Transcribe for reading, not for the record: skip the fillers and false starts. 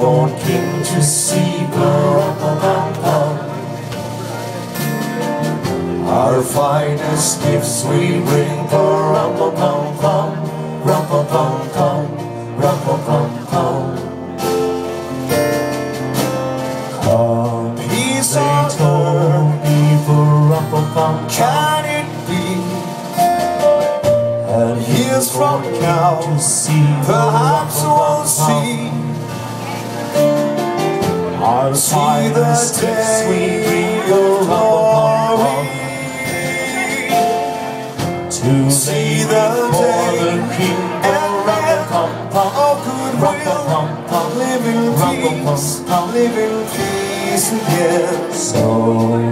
born king to see Rum-a-pum-pum. Our finest gifts we bring for Rum-a-pum-pum, Rum-a-pum-pum, Rum-a-pum-pum. Come, peace on earth, for Rum-a-pum, can it be? And here's from now, perhaps we'll see. I'll see the day of glory, to see the day and of goodwill, live in peace again. So